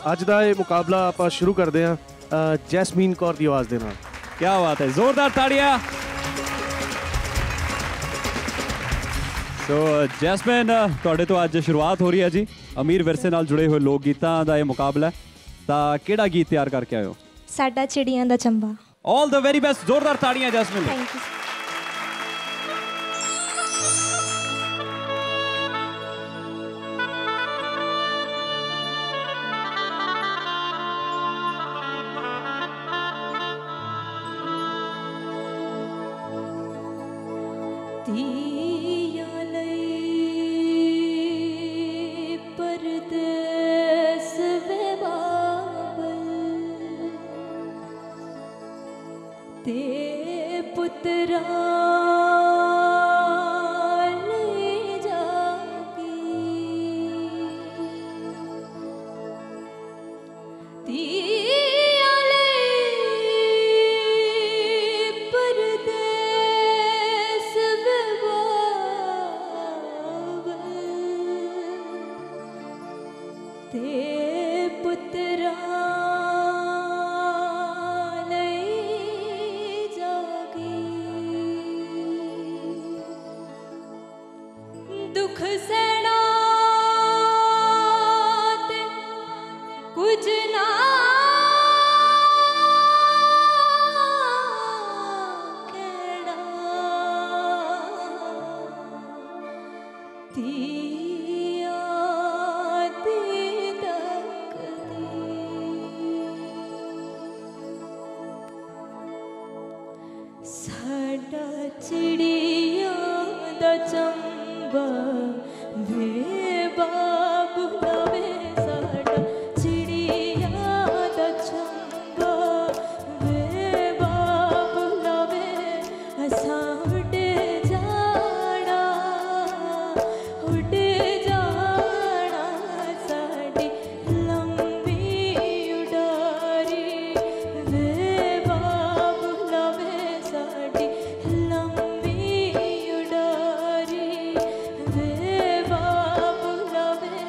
ਅੱਜ ਦਾ ਇਹ ਮੁਕਾਬਲਾ ਆਪਾਂ ਸ਼ੁਰੂ ਕਰਦੇ ਹਾਂ ਜੈਸਮੀਨ ਕੌਰ ਦੀ ਆਵਾਜ਼ ਦੇ ਨਾਲ। क्या बात है, जोरदार ताड़ियां। सो जैसमिन ਤੁਹਾਡੇ ਤੋਂ ਅੱਜ ਸ਼ੁਰੂਆਤ ਹੋ ਰਹੀ ਹੈ ਜੀ। ਅਮੀਰ ਵਿਰਸੇ ਨਾਲ ਜੁੜੇ ਹੋਏ ਲੋਕ ਗੀਤਾਂ ਦਾ ਇਹ ਮੁਕਾਬਲਾ ਹੈ, ਤਾਂ ਕਿਹੜਾ ਗੀਤ ਤਿਆਰ ਕਰਕੇ ਆਏ ਹੋ? ਸਾਡਾ ਚਿੜੀਆਂ ਦਾ ਚੰਬਾ। ऑल द वेरी बेस्ट, जोरदार ताड़ियां जैसमिन। Thank you. वे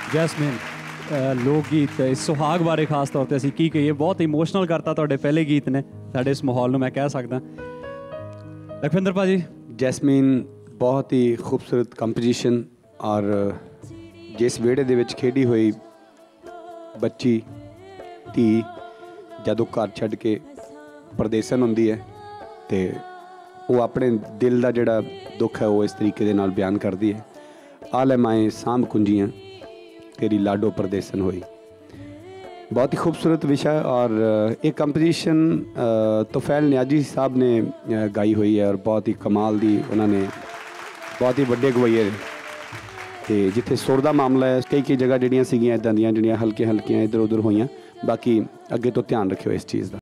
ਜੈਸਮੀਨ ਲੋਕ ਗੀਤ ਇਸ ਸੁਹਾਗ ਬਾਰੇ ਖਾਸ ਤੌਰ ਤੇ ਅਸੀਂ ਕੀ ਕਹੀਏ, ਬਹੁਤ ਇਮੋਸ਼ਨਲ ਕਰਤਾ ਤੁਹਾਡੇ ਪਹਿਲੇ ਗੀਤ ਨੇ ਸਾਡੇ ਇਸ ਮਾਹੌਲ ਨੂੰ, ਮੈਂ ਕਹਿ ਸਕਦਾ। ਲਖਵਿੰਦਰ ਭਾਜੀ। ਜੈਸਮੀਨ ਬਹੁਤ ਹੀ ਖੂਬਸੂਰਤ ਕੰਪੋਜੀਸ਼ਨ, ਔਰ ਜਿਸ ਵਿਹੜੇ ਦੇ ਵਿੱਚ ਖੇਡੀ ਹੋਈ ਬੱਚੀ ਧੀ ਜਦੋਂ ਘਰ ਛੱਡ ਕੇ ਪਰਦੇਸਨ ਹੁੰਦੀ ਹੈ ਤੇ ਉਹ ਆਪਣੇ ਦਿਲ ਦਾ ਜਿਹੜਾ ਦੁੱਖ ਹੈ ਉਹ ਇਸ ਤਰੀਕੇ ਦੇ ਨਾਲ ਬਿਆਨ ਕਰਦੀ ਹੈ। ਆ ਲੈ ਮਾਏ ਸਾਂਭ ਕੁੰਜੀਆਂ ਤੇਰੀ ਲਾਡੋ ਪਰਦੇਸਨ ਹੋਈ। बहुत ही खूबसूरत विषय, और एक कंपोजिशन तोफैल नियाजी साहब ने गाई हुई है और बहुत ही कमाल दी उन्होंने बहुत ही वड्डे गवैये ते जिथे सुर दा मामला है कई जगह जिहड़ियां सीगियां इदां दियां जिहड़ियां हल्के हल्कियां इधर उधर होईयां। बाकी अगे तो ध्यान रखियो इस चीज़ का।